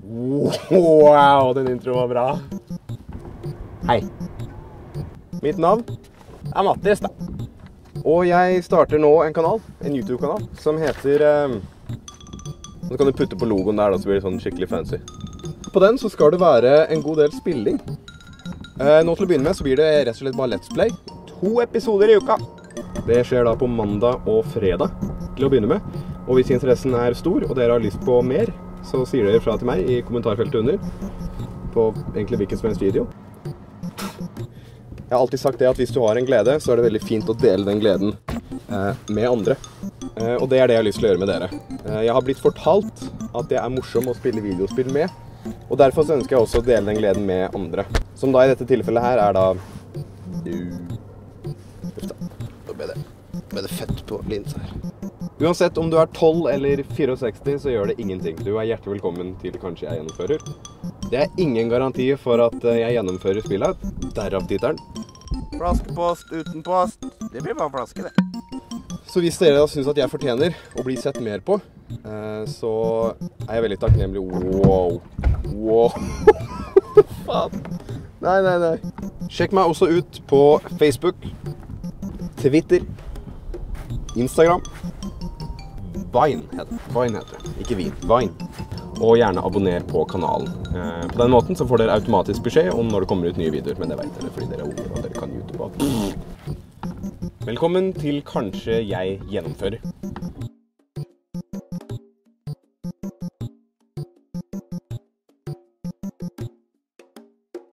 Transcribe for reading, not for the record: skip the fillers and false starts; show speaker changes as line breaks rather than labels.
Wow, den introen var bra. Hei. Mitt navn er Mattis da. Og jeg starter nå en kanal, en YouTube-kanal, som heter... Nå kan du putte på logoen der da, så blir det sånn skikkelig fancy. På den så skal det være en god del spilling. Nå til å begynne med så blir det rett og slett bare Let's Play. 2 episoder i uka. Det skjer da på mandag og fredag til å begynne med. Og hvis interessen er stor, og dere har lyst på mer, så sier dere fra til meg i kommentarfeltet under, på egentlig hvilken som helst video. Jeg har alltid sagt det at hvis du har en glede, så er det veldig fint å dele den gleden med andre. Og det er det jeg har lyst til å gjøre med dere. Jeg har blitt fortalt at det er morsomt å spille videospill med, og derfor så ønsker jeg også å dele den gleden med andre. Som da i dette tilfellet her er da... Nå ble det fett på linsa her. Uansett om du er 12 eller 64, så gjør det ingenting. Du er hjertelig velkommen til Kanskje jeg gjennomfører. Det er ingen garanti for at jeg gjennomfører spillet, derav tittelen.
Flaskepost uten post. Det blir bare flaske, det.
Så hvis dere da synes at jeg fortjener å bli sett mer på, så er jeg veldig takknemlig. Wow. Faen. Nei. Sjekk meg også ut på Facebook, Twitter, Instagram. Vine heter det. Ikke Vin. Vine. Og gjerne abonner på kanalen. På den måten så får dere automatisk beskjed om når det kommer ut nye videoer, men det vet dere fordi dere er unge og dere kan YouTube. Velkommen til Kanskje jeg gjennomfører.